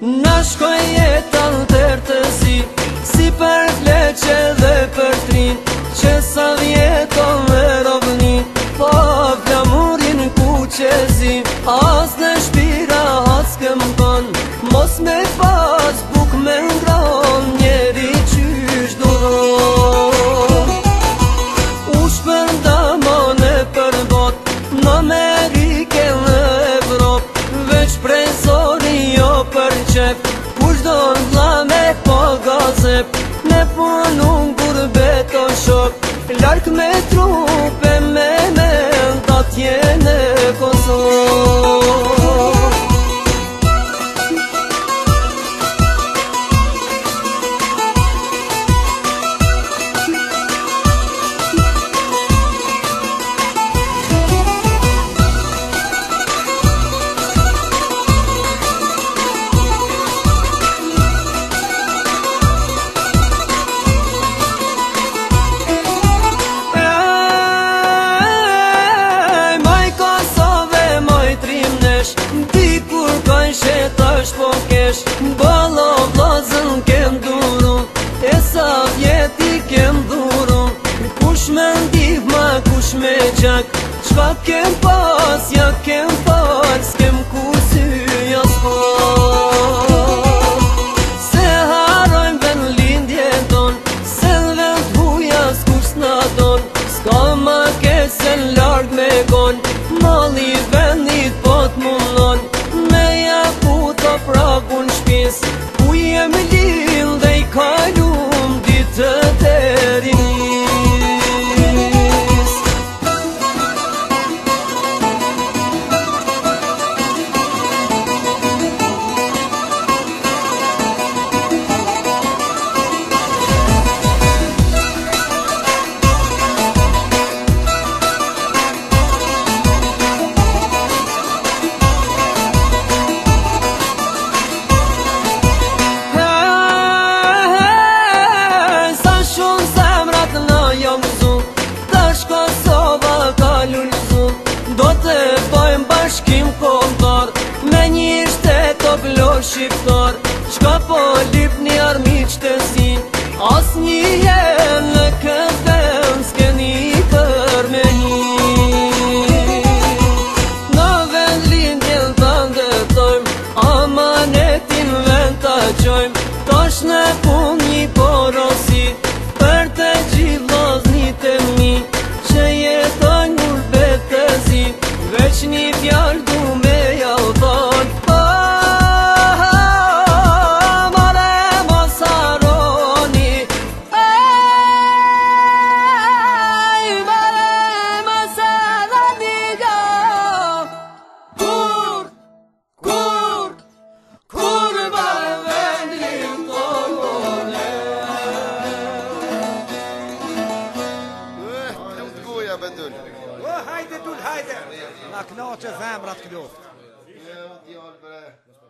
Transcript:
Na shkoj jetën tërtësi, si për fleqe dhe për trin, që sa vjeton me rovni, pa flamurin ku qezi, as në shpira as këmbën, mos me pas buk me ngron, njeri qysh duron. U shpërnda mone për bot, në Amerike në Evropë, veç prej zori jo për qep, kush do n'vla me po gazep, me punun gurbet o shok, lark me trupe me da tjene Kosovë. Po kesh, balo vlazën kem duru, e sa vjeti kem duru, kush me ndihma, kush me gjak, qka kem pas, ja kem par, s'kem kusi, ja s'par. Se harojmë ven lindje ton, se vend huja s'kush s'na don, s'ka ma kesen larg me gon, mali vendit po t'mullon, me jakuta pragun shpis, ku jem lill dhe i kalum ditë të rinis. Do të bëjmë bashkim kombëtar, me një shtet o vlor shqiptar, qka po lip një armiq të zin, as një herë në këtë vend s'keni përmeni. Në vend lindjen të ndëtojmë, amanetin vend të qojmë, tash në pun një porosi, për të gjithë vllaznit e mi, që jetojnë gurbet të zi, veç një fjall du me jaltan. Mare mos harroni, mare mos harroni, kur bare vendin tonë. Hajde dul, hajde! Na knaqe zemrat kloft. Jo, djallë bre.